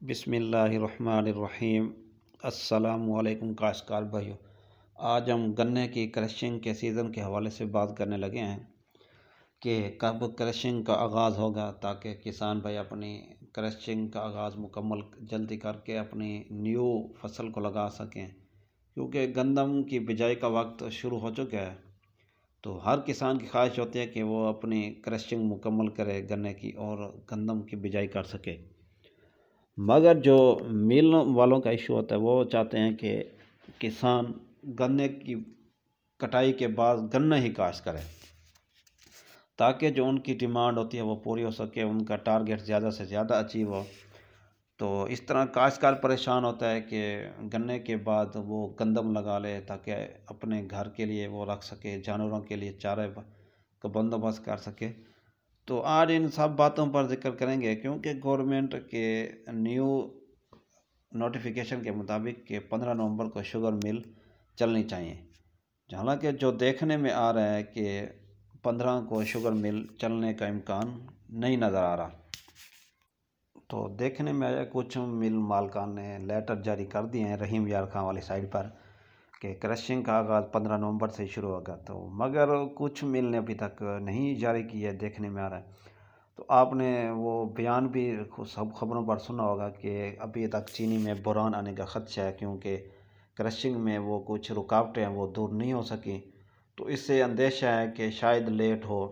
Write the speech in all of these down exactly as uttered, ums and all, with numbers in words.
بسم اللہ الرحمن الرحیم۔ السلام علیکم کاشتکار بھائیو، آج ہم گنے کی کرشنگ کے سیزن کے حوالے سے بات کرنے لگے ہیں کہ کب کرشنگ کا آغاز ہوگا تاکہ کسان بھائی اپنی کرشنگ کا آغاز مکمل جلدی کر کے اپنی نیو فصل کو لگا سکیں، کیونکہ گندم کی بجائی کا وقت شروع ہو چکا ہے۔ تو ہر کسان کی خواہش ہوتی ہے کہ وہ اپنی کرشنگ مکمل کرے گنے کی اور گندم کی بجائی کر سکے، مگر جو مل والوں کا ایشو ہوتا ہے وہ چاہتے ہیں کہ کسان گنے کی کٹائی کے بعد گنا ہی کاشت کرے تاکہ جو ان کی ڈیمانڈ ہوتی ہے وہ پوری ہو سکے، ان کا ٹارگیٹ زیادہ سے زیادہ اچیو ہو۔ تو اس طرح کاشتکار پریشان ہوتا ہے کہ گنے کے بعد وہ گندم لگا لے تاکہ اپنے گھر کے لیے وہ رکھ سکے، جانوروں کے لیے چارے کا بندوبست کر سکے۔ تو آج ان سب باتوں پر ذکر کریں گے، کیونکہ گورنمنٹ کے نیو نوٹیفیکیشن کے مطابق کہ پندرہ نومبر کو شوگر مل چلنی چاہیے، حالانکہ جو دیکھنے میں آ رہا ہے کہ پندرہ کو شوگر مل چلنے کا امکان نہیں نظر آ رہا۔ تو دیکھنے میں آیا کچھ مل مالکان نے لیٹر جاری کر دیے ہیں رحیم یار خان والی سائٹ پر کہ کرشنگ کا آغاز پندرہ نومبر سے شروع ہوگا، تو مگر کچھ مل نے ابھی تک نہیں جاری کی ہے، دیکھنے میں آ رہا ہے۔ تو آپ نے وہ بیان بھی سب خبروں پر سنا ہوگا کہ ابھی تک چینی میں بحران آنے کا خدشہ ہے، کیونکہ کرشنگ میں وہ کچھ رکاوٹیں ہیں وہ دور نہیں ہو سکیں، تو اس سے اندیشہ ہے کہ شاید لیٹ ہو۔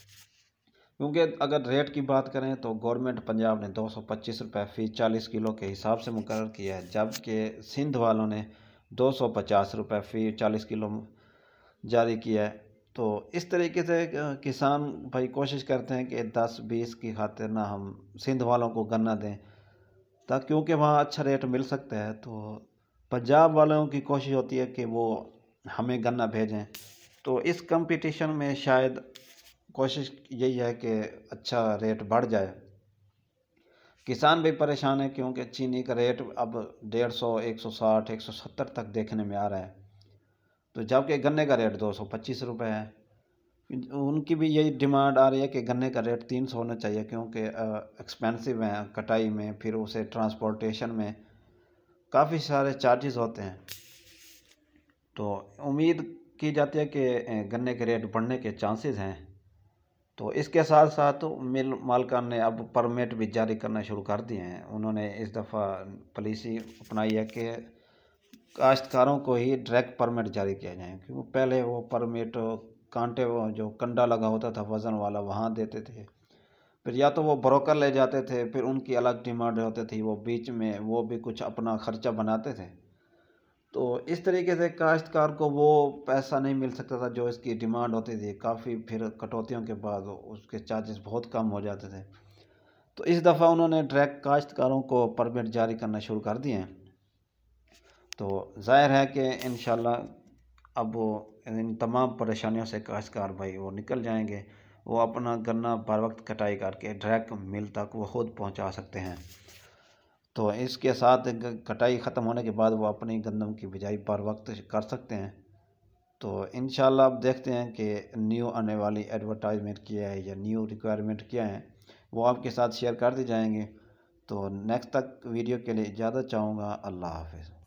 کیونکہ اگر ریٹ کی بات کریں تو گورنمنٹ پنجاب نے دو سو پچیس روپے فی چالیس کلو کے حساب سے مقرر کیا ہے، جبکہ سندھ والوں نے دو سو پچاس روپے فی چالیس کلو جاری کیا ہے۔ تو اس طریقے سے کسان بھائی کوشش کرتے ہیں کہ دس بیس کی خاطر نہ ہم سندھ والوں کو گنا دیں، تاکہ کیونکہ وہاں اچھا ریٹ مل سکتا ہے۔ تو پنجاب والوں کی کوشش ہوتی ہے کہ وہ ہمیں گنا بھیجیں، تو اس کمپٹیشن میں شاید کوشش یہی ہے کہ اچھا ریٹ بڑھ جائے۔ کسان بھی پریشان ہے کیونکہ چینی کا ریٹ اب ڈیڑھ سو ایک سو ساٹھ ایک سو ستر تک دیکھنے میں آ رہا ہے، تو جبکہ گنے کا ریٹ دو سو پچیس روپے ہے۔ ان کی بھی یہی ڈیمانڈ آ رہی ہے کہ گنے کا ریٹ تین سو ہونا چاہیے، کیونکہ ایکسپینسو ہے کٹائی میں، پھر اسے ٹرانسپورٹیشن میں کافی سارے چارجز ہوتے ہیں۔ تو امید کی جاتی ہے کہ گنے کے ریٹ بڑھنے کے چانسز ہیں۔ تو اس کے ساتھ ساتھ مل مالکان نے اب پرمٹ بھی جاری کرنا شروع کر دیے ہیں۔ انہوں نے اس دفعہ پالیسی اپنائی ہے کہ کاشتکاروں کو ہی ڈائریکٹ پرمٹ جاری کیا جائے، کیونکہ پہلے وہ پرمٹ کانٹے جو کنڈا لگا ہوتا تھا وزن والا وہاں دیتے تھے، پھر یا تو وہ بروکر لے جاتے تھے، پھر ان کی الگ ڈیمانڈ ہوتی تھی، وہ بیچ میں وہ بھی کچھ اپنا خرچہ بناتے تھے۔ تو اس طریقے سے کاشتکار کو وہ پیسہ نہیں مل سکتا تھا جو اس کی ڈیمانڈ ہوتی تھی، کافی پھر کٹوتیوں کے بعد اس کے چارجز بہت کم ہو جاتے تھے۔ تو اس دفعہ انہوں نے ڈائریکٹ کاشتکاروں کو پرمٹ جاری کرنا شروع کر دیے ہیں۔ تو ظاہر ہے کہ انشاءاللہ اب ان تمام پریشانیوں سے کاشتکار بھائی وہ نکل جائیں گے، وہ اپنا گنا بر وقت کٹائی کر کے ڈائریکٹ مل تک وہ خود پہنچا سکتے ہیں۔ تو اس کے ساتھ کٹائی ختم ہونے کے بعد وہ اپنی گندم کی بجائی بر وقت کر سکتے ہیں۔ تو انشاءاللہ اب دیکھتے ہیں کہ نیو آنے والی ایڈورٹائزمنٹ کیا ہے یا نیو ریکوائرمنٹ کیا ہے، وہ آپ کے ساتھ شیئر کر دی جائیں گے۔ تو نیکسٹ تک ویڈیو کے لیے اجازت چاہوں گا۔ اللہ حافظ۔